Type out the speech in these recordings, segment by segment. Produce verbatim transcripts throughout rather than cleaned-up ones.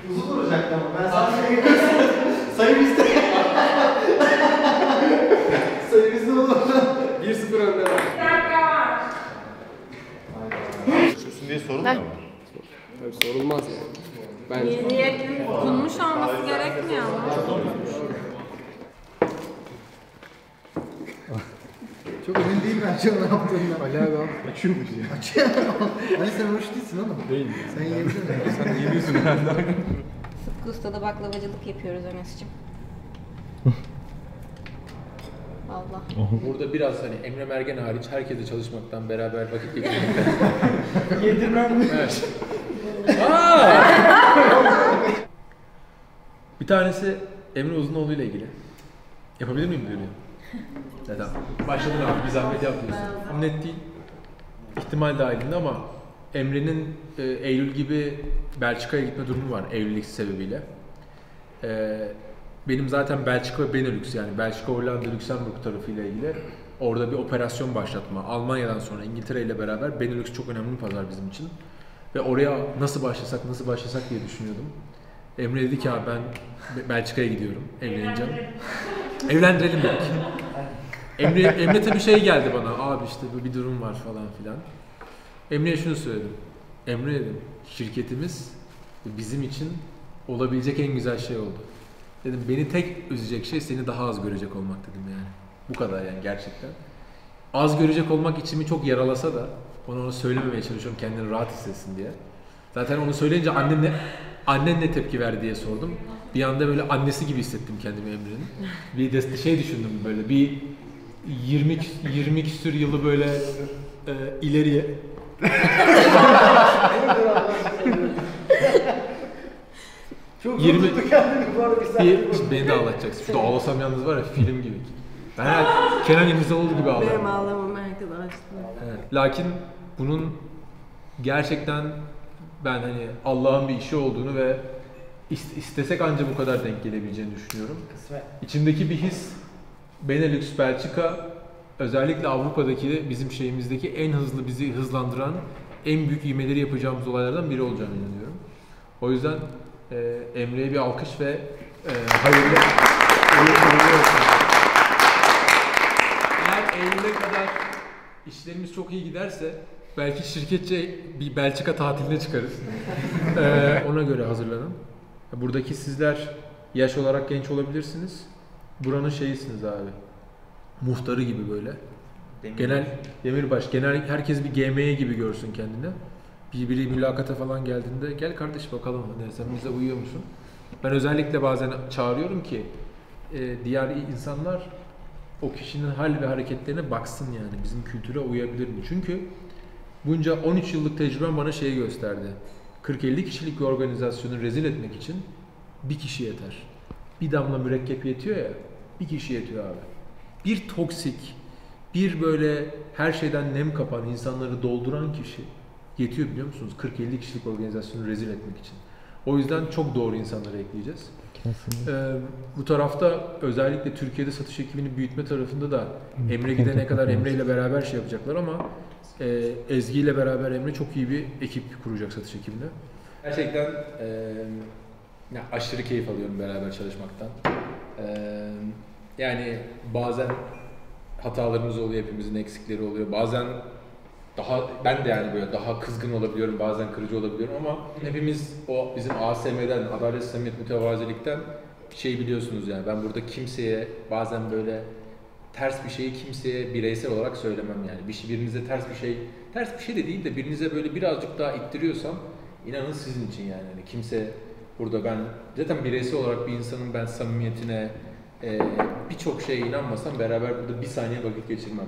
Uzun olacaktı ama ben sana sayı bizde. Sayı bizde olur. bir sıfır önde var. Düşürsün diye sorun mu var? Tabii sorulmaz yani. Ben Niyetin okunmuş olması gerekmiyor mu? Çok emin değilim ben şu an ne yaptığımdan. Ali abi al. Açıyormuş ya. Açıyor. Hani sen hoş değilsin oğlum. Değil Sen yiyebilir misin? Sen yemiyorsun herhalde. Sıtkı Usta'da baklavacılık yapıyoruz Enes'cim. Valla. Burada biraz hani Emre Mergen hariç herkese çalışmaktan beraber vakit geçirmekten. Yedirmem mi? Evet. Aa! Bir tanesi Emre Uzunoğlu ile ilgili. Yapabilir miyim diyor. Ya tamam. Başladın abi, bir zahmet yapmıyorsun. Ama net değil. İhtimal dahilinde ama Emre'nin e, Eylül gibi Belçika'ya gitme durumu var evlilik sebebiyle. E, benim zaten Belçika ve Benelux yani Belçika, Hollanda, Lüksemburg tarafıyla ilgili orada bir operasyon başlatma. Almanya'dan sonra İngiltere ile beraber Benelux çok önemli bir pazar bizim için. Ve oraya nasıl başlasak, nasıl başlasak diye düşünüyordum. Emre dedi ki abi ben Belçika'ya gidiyorum, evleneceğim. Evlendirelim dedik. Emre, Emre tabii şey geldi bana, abi işte bu bir durum var falan filan. Emre'ye şunu söyledim. Emre dedim, şirketimiz bizim için olabilecek en güzel şey oldu. Dedim beni tek üzecek şey seni daha az görecek olmak dedim yani. Bu kadar yani gerçekten. Az görecek olmak içimi çok yaralasa da onu ona söylememeye çalışıyorum kendini rahat hissetsin diye. Zaten onu söyleyince annen ne, annen ne tepki verdi diye sordum. Bir anda böyle annesi gibi hissettim kendimi Emre'nin. Bir de şey düşündüm böyle bir yirmi yirmi küsür yılı böyle e, ileriye. Çok yirmi unuttu kendini bu arada bir saniye. bir, işte beni de ağlatacaksın. Şurada ağlasam yalnız var ya film gibi. Ben her Kenan İmirzalıoğlu gibi ağlarım. Benim ağlamam arkadaşlar. Evet. Lakin bunun gerçekten ben hani Allah'ın bir işi olduğunu ve istesek ancak bu kadar denk gelebileceğini düşünüyorum. İçimdeki bir his Benelux, Belçika özellikle Avrupa'daki bizim şeyimizdeki en hızlı bizi hızlandıran en büyük ivmeleri yapacağımız olaylardan biri olacağını inanıyorum. O yüzden e, Emre'ye bir alkış ve e, hayırlı hayırlı olsun. Eğer Eylül'e kadar işlerimiz çok iyi giderse belki şirketçe bir Belçika tatiline çıkarız. ee, ona göre hazırlanın. Buradaki sizler yaş olarak genç olabilirsiniz. Buranın şeyisiniz abi. Muhtarı gibi böyle. Demirbaş. Genel Demirbaş. Genel herkes bir G M E gibi görsün kendini. Bir biri mülakata falan geldiğinde gel kardeş bakalım hani sen bize uyuyor musun? Ben özellikle bazen çağırıyorum ki e, diğer insanlar o kişinin hal ve hareketlerine baksın yani bizim kültüre uyabilir mi? Çünkü bunca on üç yıllık tecrübem bana şeyi gösterdi. kırk elli kişilik bir organizasyonu rezil etmek için bir kişi yeter. Bir damla mürekkep yetiyor ya, bir kişi yetiyor abi. Bir toksik, bir böyle her şeyden nem kapan, insanları dolduran kişi yetiyor biliyor musunuz? kırk elli kişilik organizasyonu rezil etmek için. O yüzden çok doğru insanları ekleyeceğiz. Ee, bu tarafta özellikle Türkiye'de satış ekibini büyütme tarafında da Emre gidene kadar Emre ile beraber şey yapacaklar ama e, Ezgi ile beraber Emre çok iyi bir ekip kuracak satış ekibinde. Gerçekten e, ya aşırı keyif alıyorum beraber çalışmaktan. E, yani bazen hatalarımız oluyor, hepimizin eksikleri oluyor. Bazen daha ben de yani böyle daha kızgın olabiliyorum, bazen kırıcı olabiliyorum ama hepimiz o bizim A S M'den, adalet, samimiyet, mütevazilikten şey biliyorsunuz yani ben burada kimseye bazen böyle ters bir şeyi kimseye bireysel olarak söylemem yani. Bir şey, birinize ters bir şey, ters bir şey de değil de birinize böyle birazcık daha ittiriyorsam inanın sizin için yani. Yani kimse burada ben zaten bireysel olarak bir insanın ben samimiyetine e, birçok şeye inanmasam beraber burada bir saniye vakit geçirmem.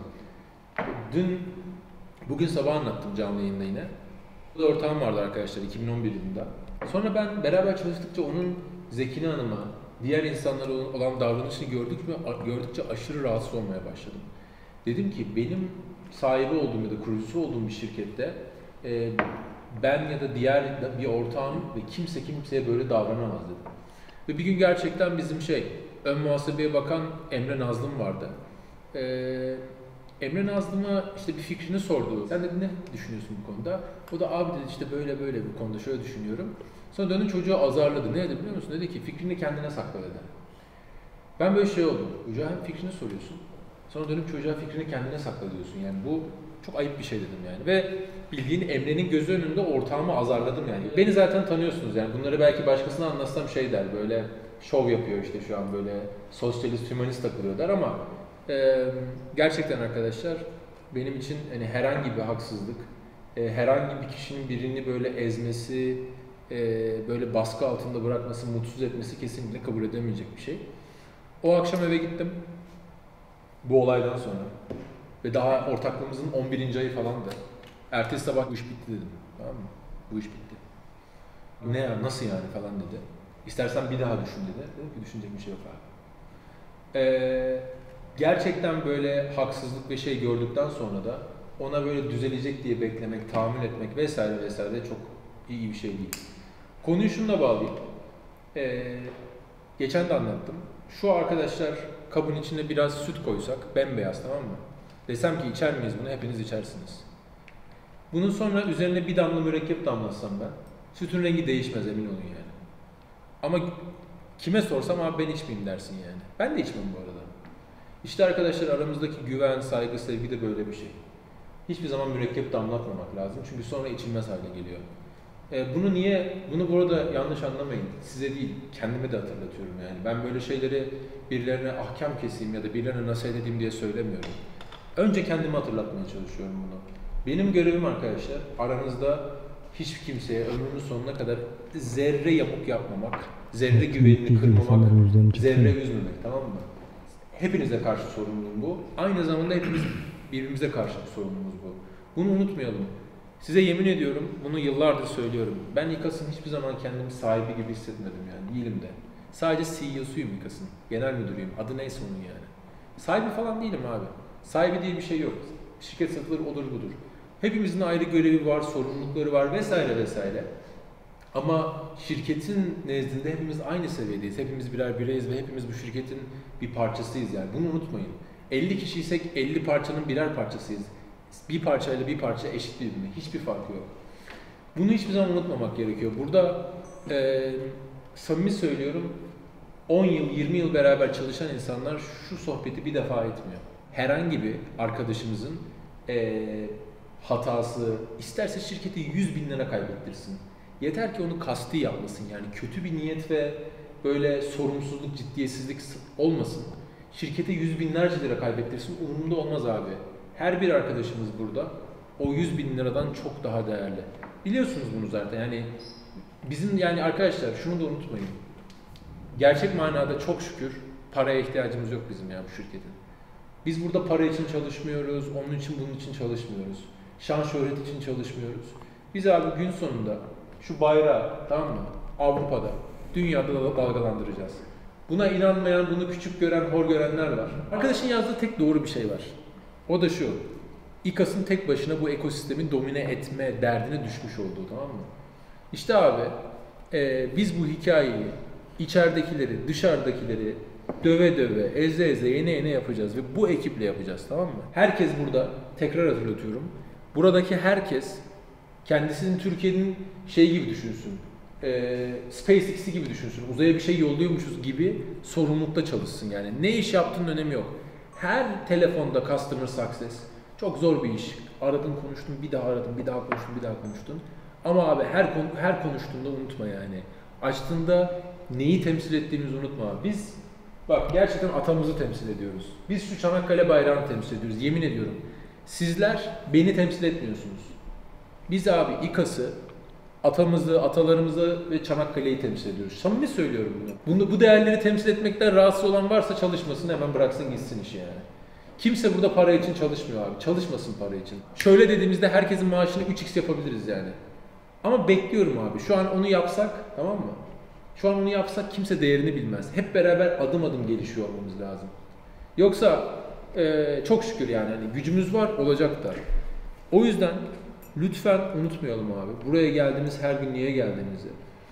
Dün Bugün sabah anlattım canlı yayında yine. Bu da ortağım vardı arkadaşlar iki bin on bir yılında. Sonra ben beraber çalıştıkça onun Zekine Hanım'a, diğer insanlara olan davranışını gördük ve gördükçe aşırı rahatsız olmaya başladım. Dedim ki benim sahibi olduğum ya da kurucusu olduğum bir şirkette e, ben ya da diğer bir ortağım ve kimse kimseye böyle davranamaz dedim. Ve bir gün gerçekten bizim şey, ön muhasebeye bakan Emre Nazlım vardı. Eee Emre Nazlı'ma işte bir fikrini sordu. Sen dedi ne düşünüyorsun bu konuda? O da abi dedi işte böyle böyle bu konuda şöyle düşünüyorum. Sonra döndü çocuğu azarladı. Ne dedi biliyor musun? Dedi ki fikrini kendine sakla dedi. Ben böyle şey oldum. Çocuğa hem fikrini soruyorsun. Sonra dönüp çocuğa fikrini kendine sakla diyorsun. Yani bu çok ayıp bir şey dedim yani. Ve bildiğin Emre'nin gözü önünde ortağımı azarladım yani. Beni zaten tanıyorsunuz yani. Bunları belki başkasına anlatsam şey der. Böyle şov yapıyor işte şu an böyle sosyalist, hümanist takılıyor der ama e, gerçekten arkadaşlar benim için hani herhangi bir haksızlık, e, herhangi bir kişinin birini böyle ezmesi, e, böyle baskı altında bırakması, mutsuz etmesi kesinlikle kabul edemeyecek bir şey. O akşam eve gittim. Bu olaydan sonra. Ve daha ortaklığımızın on birinci ayı falandı. Ertesi sabah bu iş bitti dedim. Tamam mı? Bu iş bitti. Ne ya, nasıl yani falan dedi. İstersen bir daha düşün dedi. Dedim ki düşünecek bir şey yok abi. Ee, gerçekten böyle haksızlık ve şey gördükten sonra da ona böyle düzelecek diye beklemek, tahammül etmek vesaire vesaire çok iyi bir şey değil. Konuyu şununla bağlayayım. Ee, geçen de anlattım. Şu arkadaşlar kabın içine biraz süt koysak, bembeyaz tamam mı? Desem ki içer miyiz bunu? Hepiniz içersiniz. Bunun sonra üzerine bir damla mürekkep damlatsam ben, sütün rengi değişmez emin olun yani. Ama kime sorsam abi ben içmeyeyim dersin yani. Ben de içmem bu arada. İşte arkadaşlar aramızdaki güven, saygı, sevgi de böyle bir şey. Hiçbir zaman mürekkep damlatmamak lazım çünkü sonra içilmez hale geliyor. E, bunu niye, bunu burada yanlış anlamayın. Size değil, kendime de hatırlatıyorum yani. Ben böyle şeyleri birilerine ahkam keseyim ya da birilerine nasihat edeyim diye söylemiyorum. Önce kendime hatırlatmaya çalışıyorum bunu. Benim görevim arkadaşlar, aranızda hiç kimseye ömrümün sonuna kadar zerre yamuk yapmamak, zerre güvenini kırmamak, zerre üzmemek, tamam mı? Hepinize karşı sorumluluğum bu. Aynı zamanda hepimiz birbirimize karşı sorumluluğumuz bu. Bunu unutmayalım. Size yemin ediyorum, bunu yıllardır söylüyorum. Ben İKAS'ın hiçbir zaman kendimi sahibi gibi hissetmedim yani, değilim de. Sadece C E O'suyum İKAS'ın, genel müdürüyüm, adı neyse onun yani. Sahibi falan değilim abi. Sahibi diye bir şey yok. Şirket satılır, olur budur. Hepimizin ayrı görevi var, sorumlulukları var vesaire vesaire. Ama şirketin nezdinde hepimiz aynı seviyedeyiz. Hepimiz birer bireyiz ve hepimiz bu şirketin bir parçasıyız yani. Bunu unutmayın. elli kişiysek elli parçanın birer parçasıyız. Bir parçayla bir parça eşit birbirine. Hiçbir farkı yok. Bunu hiçbir zaman unutmamak gerekiyor. Burada e, samimi söylüyorum, on yıl, yirmi yıl beraber çalışan insanlar şu sohbeti bir defa etmiyor. Herhangi bir arkadaşımızın e, hatası, isterse şirketi yüz bin lira kaybettirsin. Yeter ki onu kasti yapmasın yani kötü bir niyet ve böyle sorumsuzluk, ciddiyetsizlik olmasın. Şirkete yüz binlerce lira kaybettirsin, umurumda olmaz abi. Her bir arkadaşımız burada o yüz bin liradan çok daha değerli. Biliyorsunuz bunu zaten yani bizim yani arkadaşlar şunu da unutmayın. Gerçek manada çok şükür paraya ihtiyacımız yok bizim ya bu şirketin. Biz burada para için çalışmıyoruz, onun için bunun için çalışmıyoruz. Şan şöhret için çalışmıyoruz. Biz abi gün sonunda şu bayrağı tamam mı Avrupa'da, dünyada da dalgalandıracağız. Buna inanmayan, bunu küçük gören, hor görenler var. Arkadaşın yazdığı tek doğru bir şey var. O da şu, İKAS'ın tek başına bu ekosistemi domine etme derdine düşmüş olduğu tamam mı? İşte abi e, biz bu hikayeyi, içeridekileri, dışarıdakileri döve döve, eze eze, yene yene yapacağız ve bu ekiple yapacağız tamam mı? Herkes burada, tekrar hatırlatıyorum, buradaki herkes kendisini Türkiye'nin şey gibi düşünsün, e, SpaceX'i gibi düşünsün, uzaya bir şey yolluyormuşuz gibi sorumlulukta çalışsın yani. Ne iş yaptığının önemi yok. Her telefonda customer success çok zor bir iş. Aradın, konuştun, bir daha aradın, bir daha konuştun, bir daha konuştun. Ama abi her her konuştuğunda unutma yani. Açtığında neyi temsil ettiğimizi unutma. Biz bak gerçekten atamızı temsil ediyoruz. Biz şu Çanakkale bayrağını temsil ediyoruz. Yemin ediyorum. Sizler beni temsil etmiyorsunuz. Biz abi İKAS'ı, atamızı, atalarımızı ve Çanakkale'yi temsil ediyoruz. Samimi söylüyorum bunu. bunu. Bu değerleri temsil etmekten rahatsız olan varsa çalışmasın, hemen bıraksın gitsin işi yani. Kimse burada para için çalışmıyor abi. Çalışmasın para için. Şöyle dediğimizde herkesin maaşını üç x yapabiliriz yani. Ama bekliyorum abi. Şu an onu yapsak, tamam mı? Şu an onu yapsak kimse değerini bilmez. Hep beraber adım adım gelişiyor olmamız lazım. Yoksa e, çok şükür yani hani gücümüz var, olacak da. O yüzden lütfen unutmayalım abi. Buraya geldiğimiz her gün niye geldiğimizi.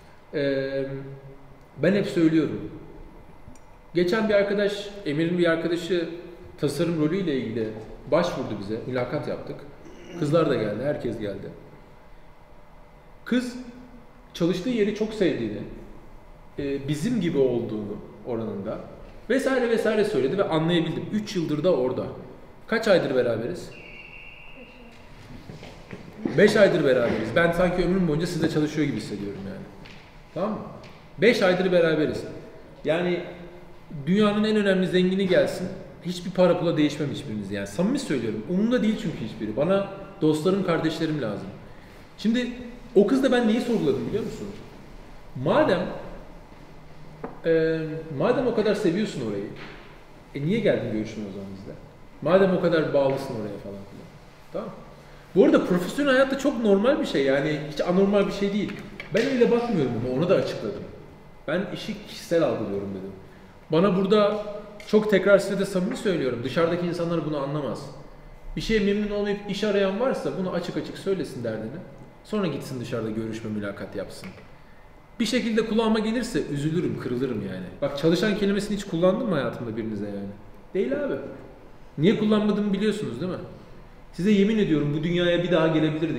Ee, ben hep söylüyorum. Geçen bir arkadaş, Emir'in bir arkadaşı tasarım rolüyle ilgili başvurdu bize. Mülakat yaptık. Kızlar da geldi, herkes geldi. Kız çalıştığı yeri çok sevdiğini, e, bizim gibi olduğunu oranında vesaire vesaire söyledi ve anlayabildim. üç yıldır da orada. Kaç aydır beraberiz? beş aydır beraberiz. Ben sanki ömrüm boyunca sizle çalışıyor gibi hissediyorum yani. Tamam mı? beş aydır beraberiz. Yani dünyanın en önemli zengini gelsin. Hiçbir para pula değişmem hiçbiriniz yani. Samimi söylüyorum. Umurumda değil çünkü hiçbiri. Bana dostlarım, kardeşlerim lazım. Şimdi o kızda ben neyi sorguladım biliyor musun? Madem e, madem o kadar seviyorsun orayı, e niye geldin görüşmeye o zaman bizle? Madem o kadar bağlısın oraya falan filan. Tamam. Bu arada profesyonel hayatta çok normal bir şey yani hiç anormal bir şey değil. Ben öyle bakmıyorum ama onu da açıkladım. Ben işi kişisel algılıyorum dedim. Bana burada çok tekrar size de samimi söylüyorum. Dışarıdaki insanlar bunu anlamaz. Bir şeye memnun olmayıp iş arayan varsa bunu açık açık söylesin derdini. Sonra gitsin dışarıda görüşme, mülakat yapsın. Bir şekilde kulağıma gelirse üzülürüm, kırılırım yani. Bak çalışan kelimesini hiç kullandım mı hayatımda birinize yani? Değil abi. Niye kullanmadığımı biliyorsunuz değil mi? Size yemin ediyorum bu dünyaya bir daha gelebilirdik.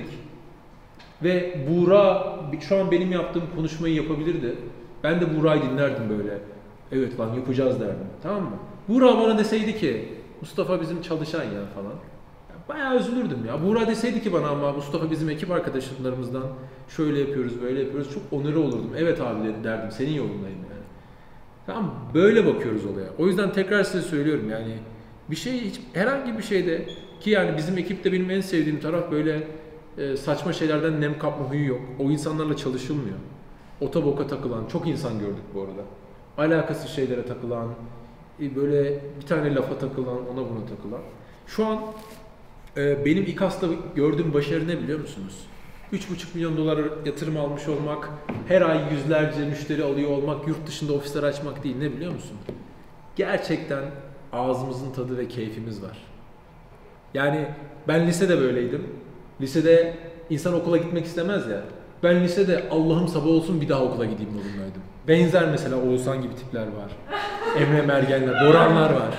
Ve Buğra şu an benim yaptığım konuşmayı yapabilirdi. Ben de Buğra'yı dinlerdim böyle. Evet lan yapacağız derdim. Tamam mı? Buğra bana deseydi ki Mustafa bizim çalışan ya falan. Bayağı üzülürdüm ya. Buğra deseydi ki bana ama Mustafa bizim ekip arkadaşlarımızdan şöyle yapıyoruz, böyle yapıyoruz. Çok onurlu olurdum. Evet abi derdim. Senin yolundayım yani. Tamam böyle bakıyoruz olaya. O yüzden tekrar size söylüyorum yani bir şey hiç herhangi bir şeyde ki yani bizim ekipte benim en sevdiğim taraf böyle e, saçma şeylerden nem kapma huyu yok. O insanlarla çalışılmıyor. Otoboka takılan çok insan gördük bu arada. Alakasız şeylere takılan, e, böyle bir tane lafa takılan, ona buna takılan. Şu an e, benim İKAS'ta gördüğüm başarı ne biliyor musunuz? üç buçuk milyon dolar yatırım almış olmak, her ay yüzlerce müşteri alıyor olmak, yurt dışında ofisler açmak değil ne biliyor musun? Gerçekten ağzımızın tadı ve keyfimiz var. Yani ben lisede böyleydim. Lisede insan okula gitmek istemez ya. Ben lisede Allah'ım sabah olsun bir daha okula gideyim modundaydım. Benzer mesela Oğuzhan gibi tipler var. Emre Mergenler, Boranlar var.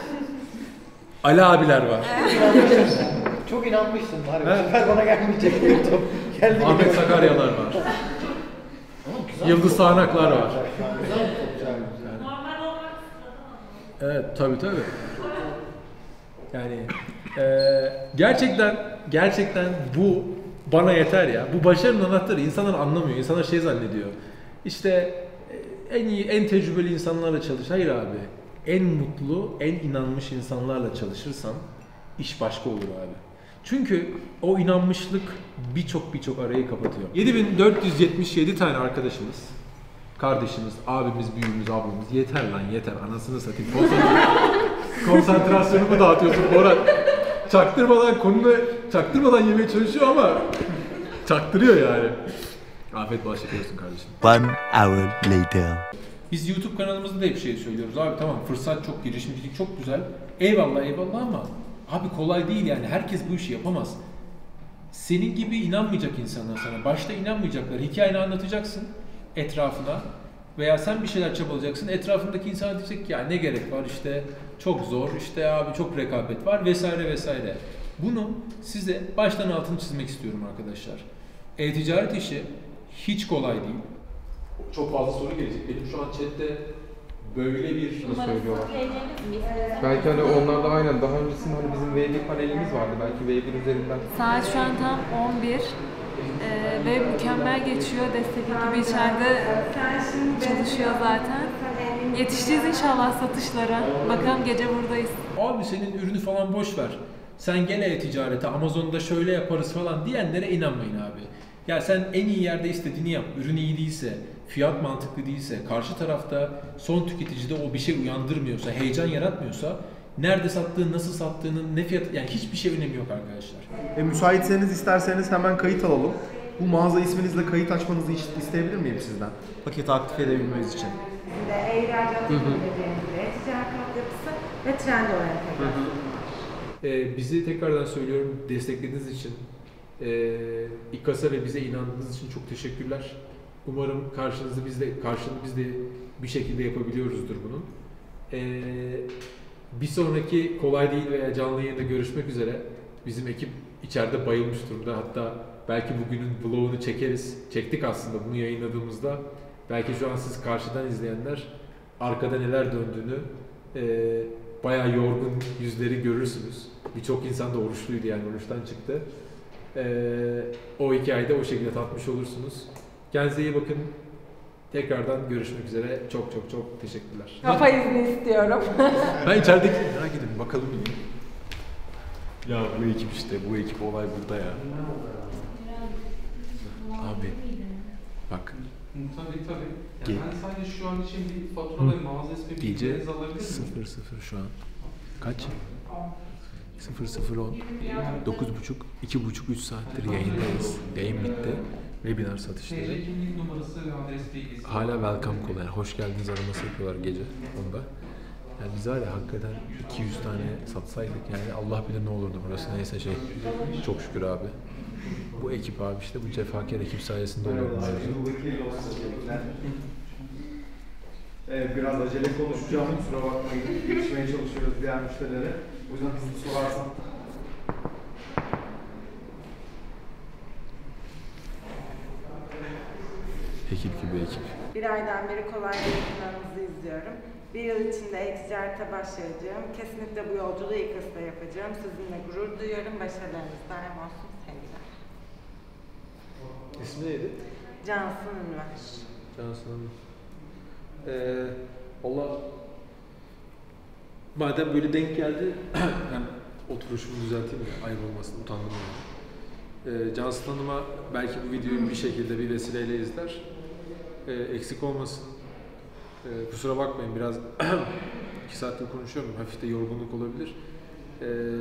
Ali abiler var. Çok inanmışsın var ya. Bu sefer bana gelmeyecek bir top. Geldi Ahmet Sakaryalar var. Yıldız Sağanaklar var. Evet tabii tabii. Yani e, gerçekten gerçekten bu bana yeter ya. Bu başarının anahtarı insanlar anlamıyor. İnsanlar şey zannediyor. İşte en iyi, en tecrübeli insanlarla çalış. Hayır abi. En mutlu, en inanmış insanlarla çalışırsan iş başka olur abi. Çünkü o inanmışlık birçok birçok arayı kapatıyor. yedi bin dört yüz yetmiş yedi tane arkadaşımız, kardeşimiz, abimiz, büyüğümüz, ablamız yeter lan yeter anasını satayım. Konsantrasyonumu dağıtıyorsun Boran. Çaktırmadan konunu çaktırmadan yemeye çalışıyor ama çaktırıyor yani. Afiyet bal şeker olsun kardeşim. One hour later. Biz YouTube kanalımızda da hep şey söylüyoruz. Abi tamam fırsat çok, girişimcilik çok güzel. Eyvallah eyvallah ama abi kolay değil yani. Herkes bu işi yapamaz. Senin gibi inanmayacak insanlar sana. Başta inanmayacaklar. Hikayeni anlatacaksın etrafına. Veya sen bir şeyler çabalayacaksın. Etrafındaki insana diyecek ki ya ne gerek var işte çok zor işte abi çok rekabet var vesaire vesaire. Bunu size baştan altını çizmek istiyorum arkadaşlar. E-ticaret işi hiç kolay değil. Çok fazla soru gelecek. Benim şu an chatte böyle bir söylüyorlar. Belki hani onlar da aynen daha öncesinde hani bizim V bir panelimiz vardı belki V bir üzerinden. Saat şu an tam on bir ee, ve mükemmel geçiyor. Destek ekibi içeride çalışıyor zaten. Yetişeceğiz inşallah satışlara. Bakalım gece buradayız. Abi senin ürünü falan boş ver. Sen gel e-ticarete Amazon'da şöyle yaparız falan diyenlere inanmayın abi. Ya sen en iyi yerde istediğini yap. Ürün iyi değilse, fiyat mantıklı değilse, karşı tarafta son tüketicide o bir şey uyandırmıyorsa, heyecan yaratmıyorsa nerede sattığın, nasıl sattığının, ne fiyat yani hiçbir şey önemi yok arkadaşlar. E, müsaitseniz isterseniz hemen kayıt alalım. Bu mağaza isminizle kayıt açmanızı isteyebilir miyim sizden? Paketi aktif edebilmemiz için. E-ihracat yapabileceğiniz ticaret altyapısı ve trend olarak Ee, bizi tekrardan söylüyorum desteklediğiniz için, e, İKAS'a ve bize inandığınız için çok teşekkürler. Umarım karşınızda biz de karşılığını biz de bir şekilde yapabiliyoruzdur bunun. Ee, bir sonraki kolay değil veya canlı yayında görüşmek üzere. Bizim ekip içeride bayılmış durumda. Hatta belki bugünün vlogunu çekeriz. Çektik aslında bunu yayınladığımızda. Belki şu an siz karşıdan izleyenler arkada neler döndüğünü e, bayağı yorgun yüzleri görürsünüz. Birçok insan da oruçluydu yani oruçtan çıktı. E, o hikayeyi de o şekilde tatmış olursunuz. Kendinize iyi bakın. Tekrardan görüşmek üzere. Çok çok çok teşekkürler. Kafa izni istiyorum. Ben içerideki merak edin bakalım. Ya bu ekip işte, bu ekip olay burada ya. Abi, bak. Tabii tabii. Ge- Yani ben sadece şu an için bir fatura ve mağaza ismi Gece bilgilerinizi alabilir miyim? sıfır sıfır şu an. Kaç? sıfır sıfır on. dokuz buçuk, iki buçuk, üç saattir yayındayız. Yayın bitti. Webinar satışları. T C kimlik numarası ve adres bilgisi. Hala welcome call yani hoş geldiniz araması yapıyorlar gece onda. Yani biz var ya hakikaten iki yüz tane satsaydık yani Allah bilir ne olurdu burası neyse şey. Çok şükür abi. Bu ekip abi işte bu cefakar ekip sayesinde oluyor bu mevzu. Evet, biraz acele konuşacağım. Kusura bakmayın. Yetişmeye çalışıyoruz diğer müşterilere. O yüzden hızlı sorarsan. Ekip gibi ekip. Bir aydan beri kolay yayınlarınızı izliyorum. Bir yıl içinde e-ticarete başlayacağım. Kesinlikle bu yolculuğu ilk hızla yapacağım. Sizinle gurur duyuyorum. Başarılarınız daim olsun. Sevgiler. İsmi neydi? Cansın Ünver. Cansın Hanım. Ee, valla madem böyle denk geldi ben oturuşumu düzelteyim de ayıp olmasın, utandım yani. Ee, Cansın Hanım'a belki bu videoyu bir şekilde bir vesileyle izler. Ee, eksik olmasın. Ee, kusura bakmayın biraz iki saattir konuşuyorum. Hafif de yorgunluk olabilir. Ee,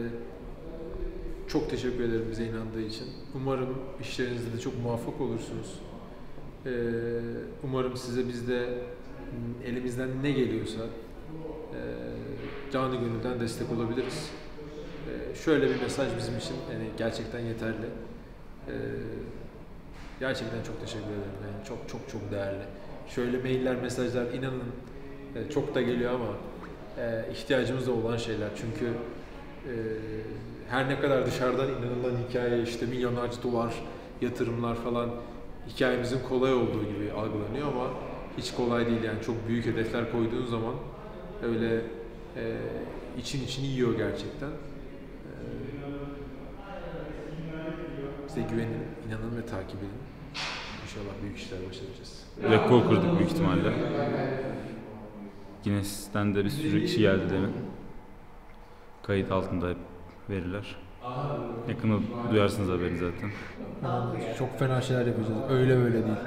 çok teşekkür ederim bize inandığı için. Umarım işlerinizde de çok muvaffak olursunuz. Ee, umarım size biz de elimizden ne geliyorsa e, canı gönülden destek olabiliriz. E, şöyle bir mesaj bizim için yani gerçekten yeterli. E, gerçekten çok teşekkür ederim. Yani çok çok çok değerli. Şöyle mailler, mesajlar inanın e, çok da geliyor ama e, ihtiyacımız da olan şeyler. Çünkü e, her ne kadar dışarıdan inanılan hikaye işte milyonlarca dolar yatırımlar falan hikayemizin kolay olduğu gibi algılanıyor ama hiç kolay değil yani çok büyük hedefler koyduğun zaman öyle e, için içini yiyor gerçekten. E, bize güvenin, inanın ve takip edin. İnşallah büyük işler başaracağız. Rekor kırdık büyük ihtimalle. Guinness'ten de bir sürü kişi geldi demin. Kayıt altında hep veriler. Yakında duyarsınız haberi zaten. Çok fena şeyler yapacağız. Öyle böyle değil.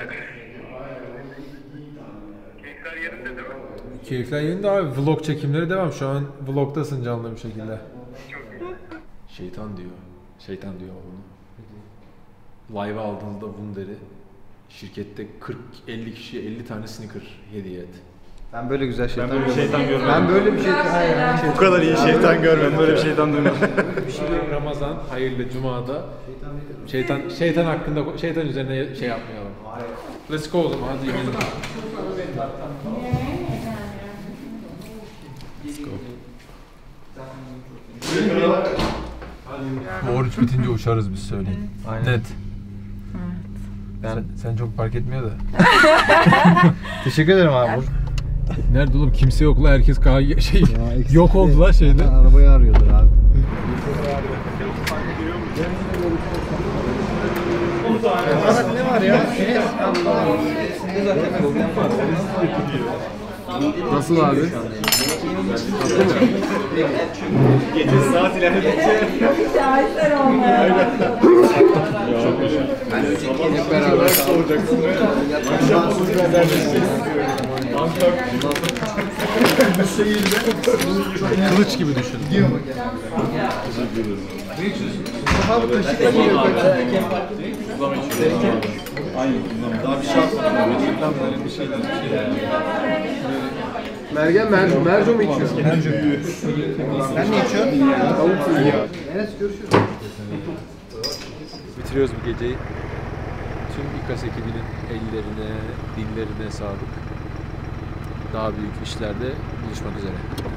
Keyifler yerinde değil mi? Keyifler yerinde abi. Vlog çekimleri devam. Şu an vlogtasın canlı bir şekilde. Şeytan diyor. Şeytan diyor bunu. Live'a aldığınızda bunu deri. Şirkette kırk elli kişiye elli tane sneaker hediye et. Ben böyle güzel şeytan Ben böyle bir şeytan görmedim. Ben böyle bir şeytan hayır, hayır, Bu kadar iyi şeytan görmedim. Ben böyle bir şeytan duymadım. Bir şey yok. Ramazan, hayırlı Cuma'da şeytan şeytan hakkında şeytan üzerine şey yapmayalım. Let's go o zaman hadi yiyelim. Let's go. Bu oruç bitince uçarız biz söyleyeyim. Aynen. Net. Ben, sen, sen çok fark etmiyor da. Teşekkür ederim abi. Nerede oğlum kimse yok la herkes kah- şey Ya, eksik yok oldu değil. la şeyde. Ha, arabayı arıyordur abi. Orada ne var ya? Nasıl abi? Gece saat ilerledikçe Şahitler olmaya başladı. Hep beraber olacaksın ve akşam olur benzer kılıç gibi düşün. Abi kaşıkla geliyor. daha bir şans var. Böyle bir şeyler. Mergen merco, merco mu içiyorsun? Merco. Sen ne içiyorsun? Tavuk suyu. Enes görüşürüz. Bitiriyoruz bu geceyi. Tüm İKAS ekibinin ellerine, dillerine sağlık. Daha büyük işlerde buluşmak üzere.